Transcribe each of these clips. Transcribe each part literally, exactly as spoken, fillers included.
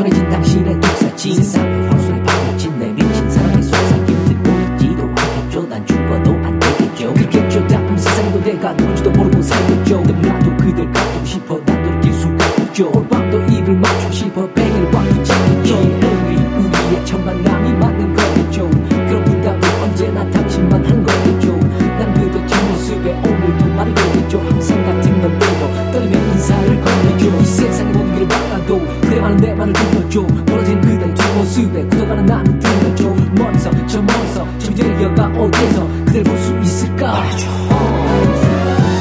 정해진 당신의 독사진 세상의 황소리 파묻힌 내 미친 사랑의 속삭임들 보이지도 않겠죠. 난 죽어도 안 되겠죠. 그렇겠죠. 다음 세상에도 내가 누군지도 모르고 살겠죠. 너무나도 그댈 갖고 싶어 난 돌이킬 수가 없죠. 오늘 밤도 입을 맞추고 싶어 베개를 꽉 붙이겠죠. 우리 우리의 첫 만남이 맞는 거겠죠. 그런 문답은 언제나 당신만 한 거겠죠. 난 그대 뒷모습에 오늘도 말을 걸겠죠. 항상 같은 건 되고 떨리며 인사를 건네죠. 이 세상의 모든 길을 막아도 그대만은 내 말을 들어줘. 멀어진 그대 뒷모습에 굳어가는 나는 들어줘. 멀리서 저 멀리서 저 내려가 어디에서 그댈 볼 수 있을까 말해줘. 어.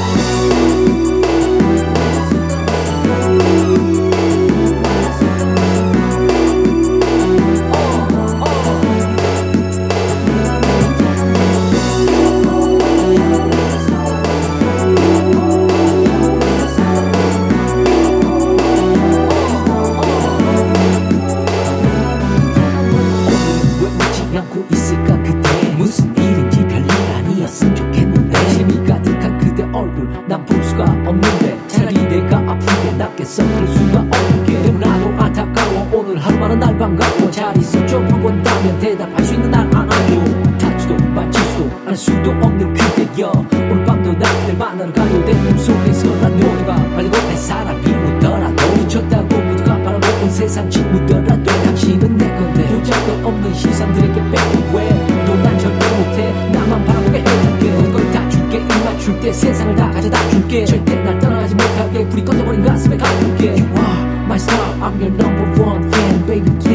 않고 있을까 그대 무슨 일인지 별일 아니었으면 좋겠는데 재미 가득한 그대 얼굴 난 볼 수가 없는데 차라리 내가 아프게 낫겠어. 그럴 수가 없게 너무나도 안타까워. 오늘 하루만은 날 반가워. 잘 있었죠 물어본다면 대답할 수 있는 날 안아요. 닿지도 만지지도 않을 수도 없는 그대여 오늘 밤도 나 그댈 만나러 가요. 내 꿈속에서 난 모두가 말리고 내 사랑이 묻더라도 미쳤다고 모두가 바라고 온 세상 짓묻더라도 당신은 내 건데 도저도 없는 시선들에게 빼고 왜또난 절대 못해. 나만 바라보게 해줄게. 모든 걸 다 줄게. 입 맞출 때 세상을 다 가져다 줄게. 절대 날 떠나가지 못하게 불이 꺼져버린 가슴에 가둘게. You are my star, I'm your number one fan baby.